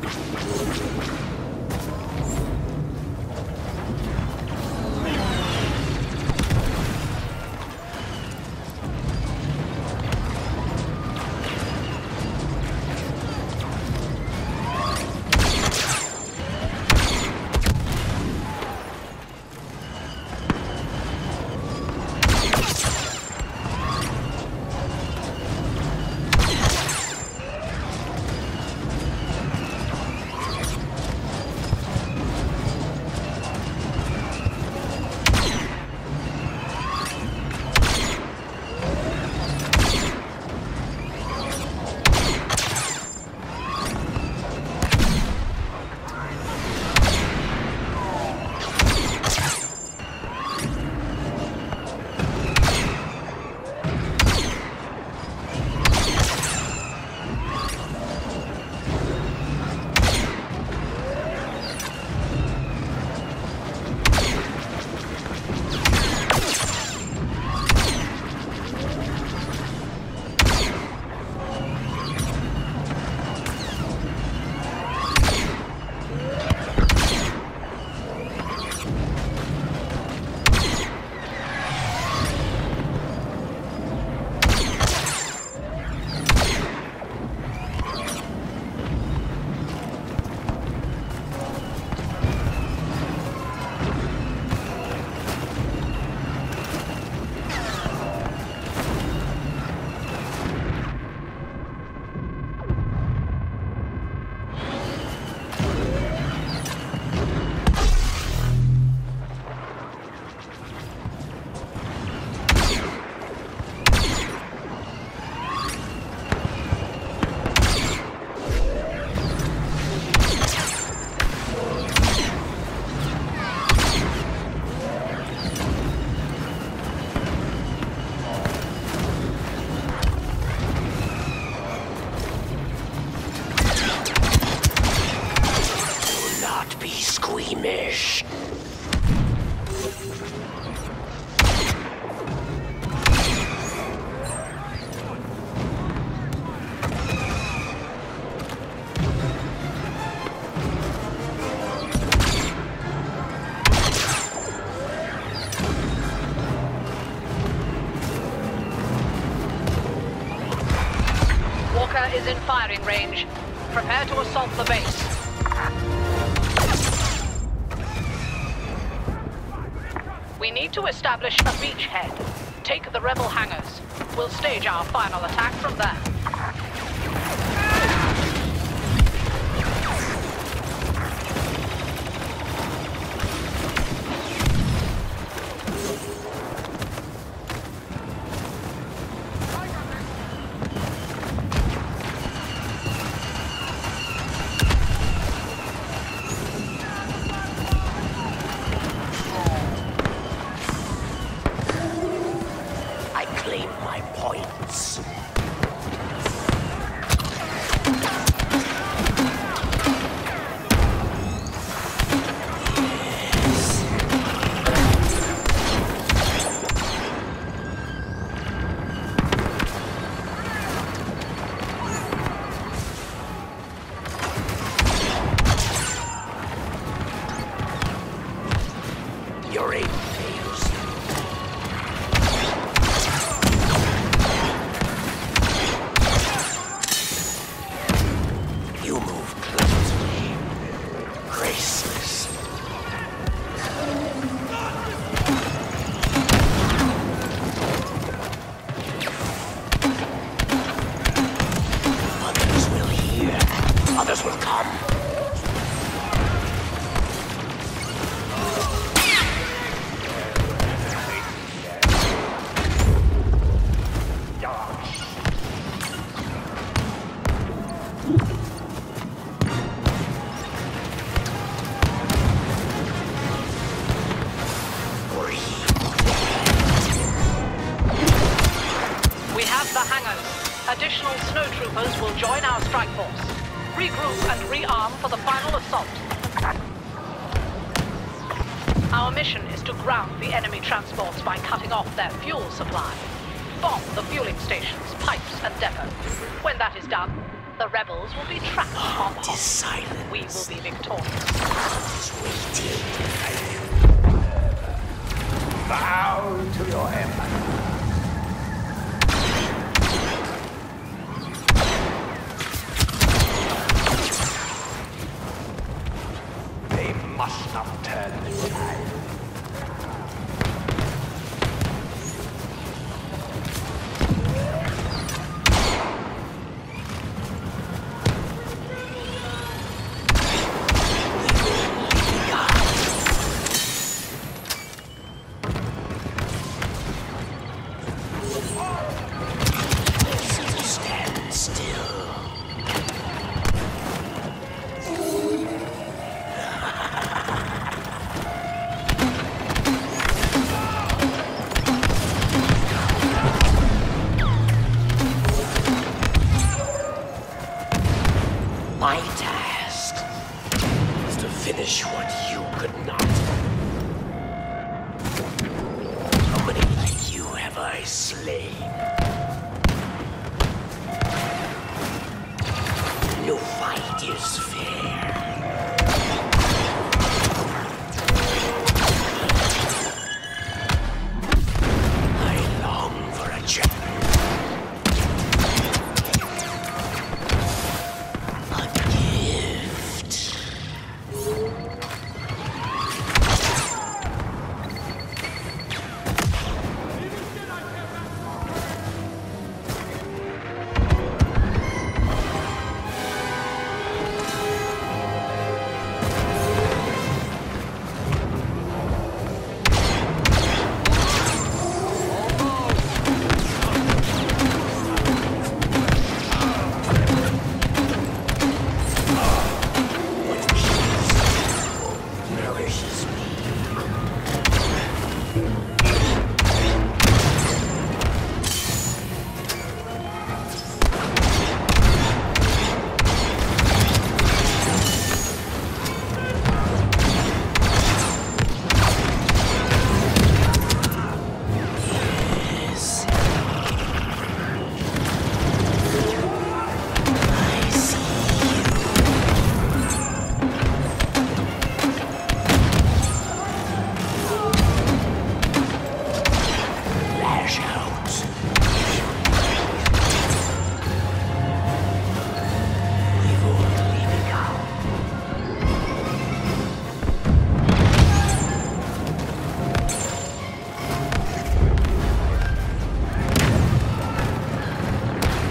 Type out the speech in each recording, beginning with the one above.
Is in firing range. Prepare to assault the base. We need to establish a beachhead. Take the rebel hangars. We'll stage our final attack from there. Additional snowtroopers will join our strike force. Regroup and rearm for the final assault. Our mission is to ground the enemy transports by cutting off their fuel supply. Bomb the fueling stations, pipes and depot. When that is done, The rebels will be trapped on the Is silence. We will be victorious. Is waiting. Bow to your empire. They must not turn the tide. My task is to finish what you could not. How many like you have I slain? No fight is fair. I long for a chance.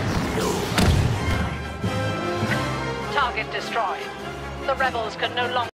Target destroyed. The rebels can no longer